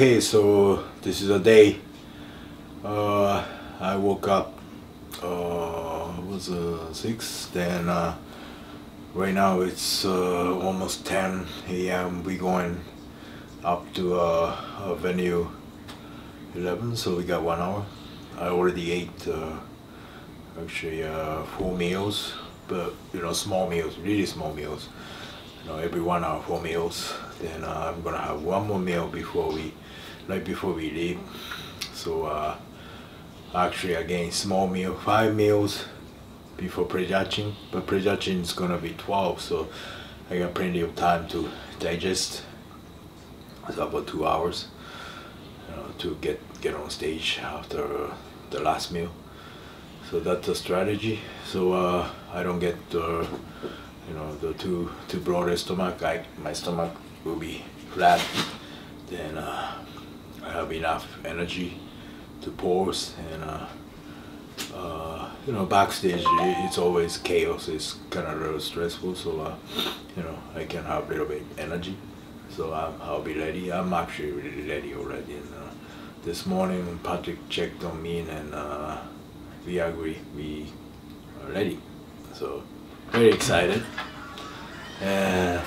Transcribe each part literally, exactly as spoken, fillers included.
Okay, so this is a day. Uh, I woke up. Uh, it was uh, six. Then uh, right now it's uh, almost ten A M We going up to uh, a venue eleven. So we got one hour. I already ate uh, actually uh, four meals, but you know, small meals, really small meals. You know, every one hour, four meals. Then uh, I'm gonna have one more meal before we, right before we leave. So uh, actually, again, small meal, five meals before prejudging. But prejudging is gonna be twelve, so I got plenty of time to digest. It's about two hours, you know, to get get on stage after uh, the last meal. So that's the strategy. So uh, I don't get uh, you know, the too too broad stomach. I, my stomach will be flat. Then uh, I have enough energy to pause. And uh, uh, you know, backstage it's always chaos. It's kind of a little stressful. So uh, you know, I can have a little bit energy. So I'm, I'll be ready. I'm actually really ready already. And uh, this morning Patrick checked on me, and uh, we agree we are ready. So very excited, and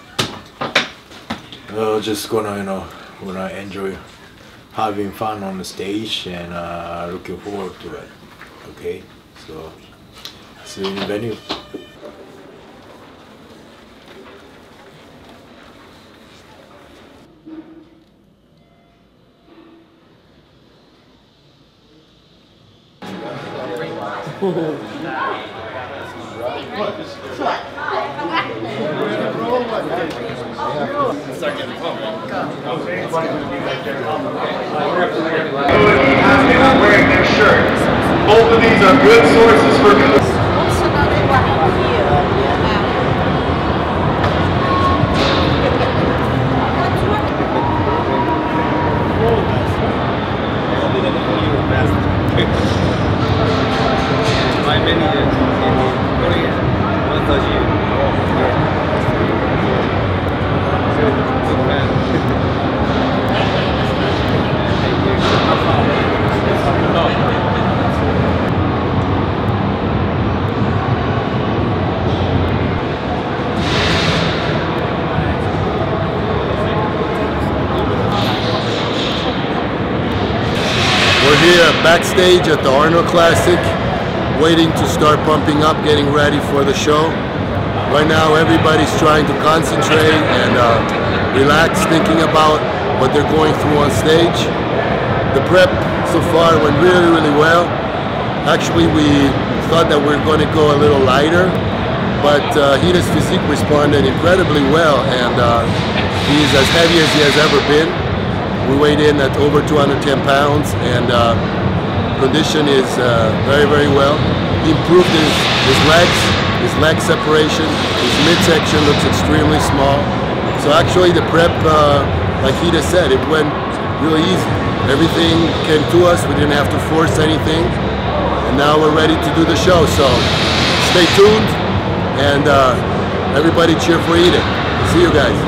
uh, just gonna you know gonna enjoy having fun on the stage, and uh, looking forward to it. Okay, so see you in the venue. Wearing their shirt. Both of these are good sources for. We're here backstage at the Arnold Classic, waiting to start pumping up, getting ready for the show. Right now everybody's trying to concentrate and uh, relax, thinking about what they're going through on stage. The prep so far went really, really well. Actually, we thought that we were going to go a little lighter, but uh, Hita's physique responded incredibly well, and uh, he's as heavy as he has ever been. We weighed in at over two hundred ten pounds, and uh, condition is uh, very, very well. He improved his, his legs, his leg separation, his midsection looks extremely small. So actually the prep, uh, like Hita said, it went really easy. Everything came to us, we didn't have to force anything, and now we're ready to do the show. So stay tuned, and uh, everybody cheer for Hita. See you guys.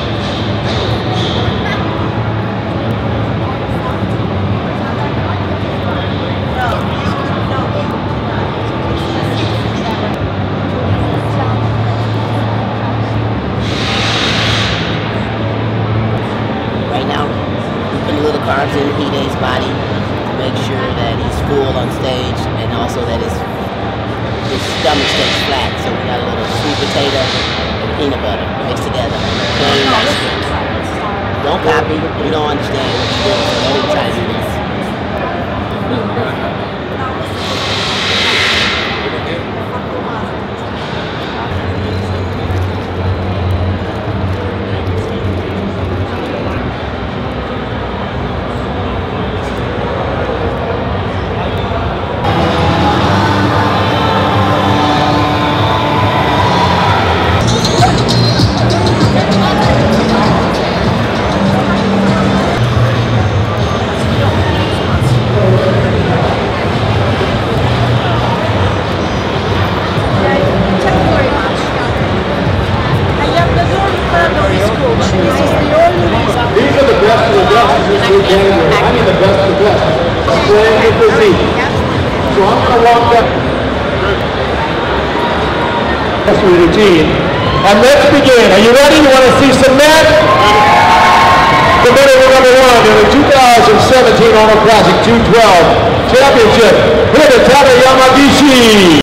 Carbs in Hita's body to make sure that he's full on stage, and also that his his stomach stays flat. So we got a little sweet potato and peanut butter mixed together. Very nice. Don't copy. You don't understand what you're doing, so don't even try to do this. So I'm going to walk that routine. And let's begin. Are you ready? You want to see some men? Competitor number one in the two thousand seventeen Arnold Classic two twelve Championship, Hidetaka Yamagishi.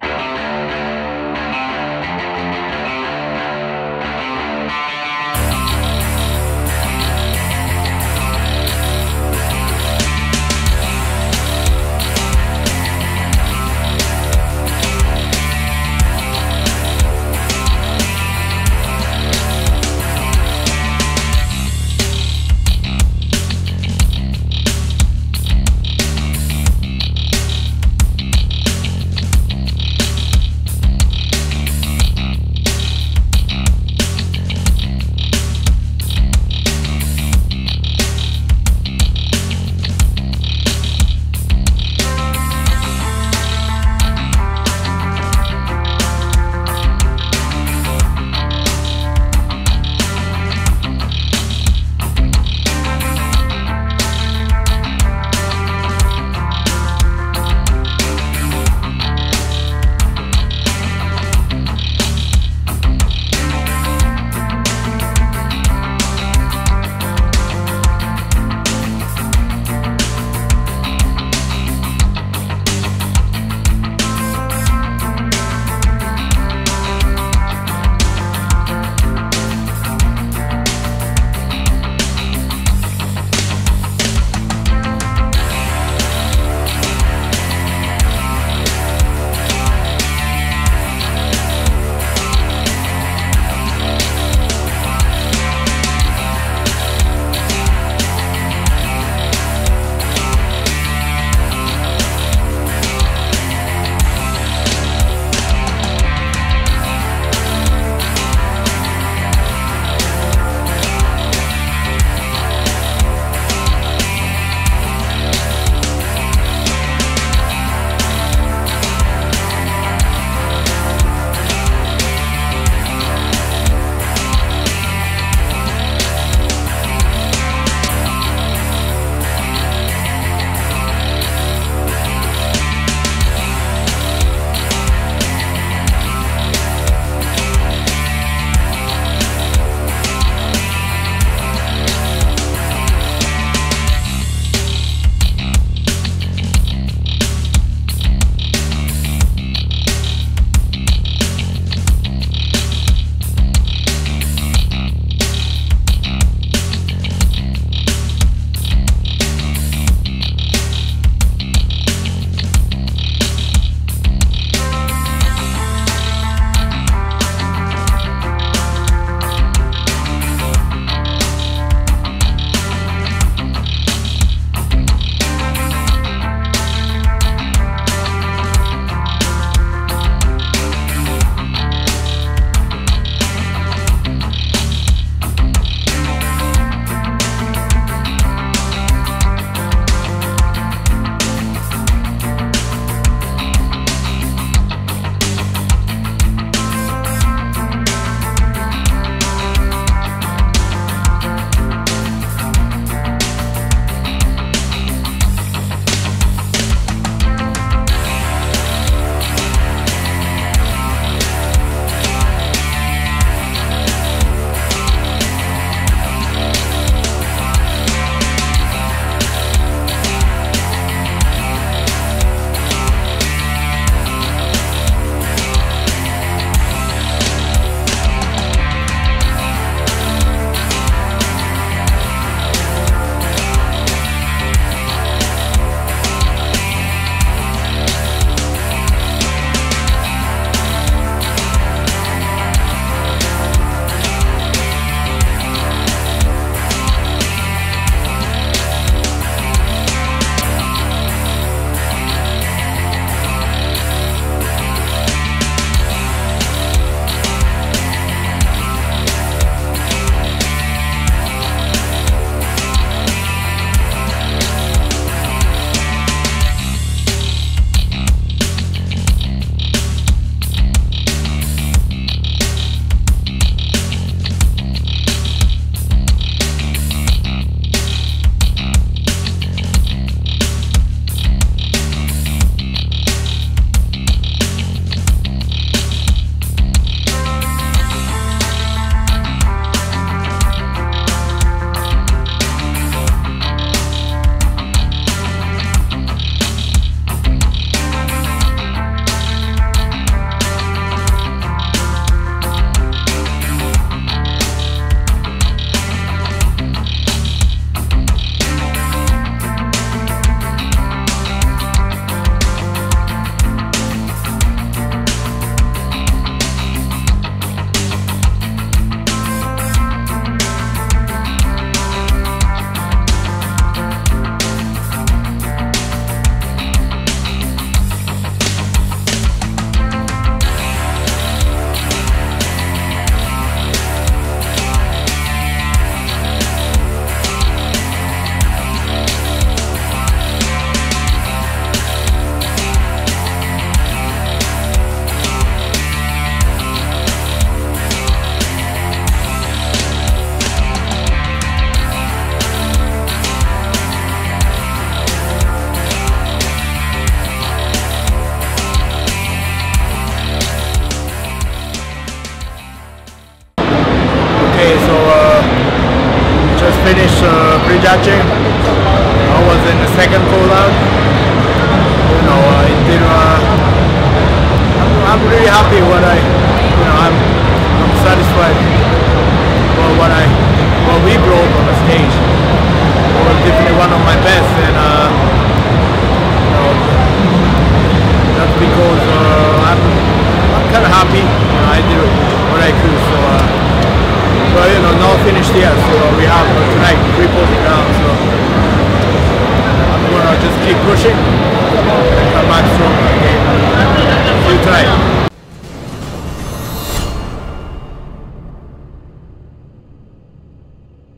catching. I was in the second pull out.